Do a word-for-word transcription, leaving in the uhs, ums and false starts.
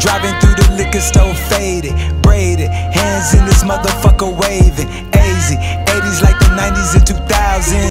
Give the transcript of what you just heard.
Driving through the liquor store faded, braided, hands in this motherfucker waving. A Z, eighties like the nineties and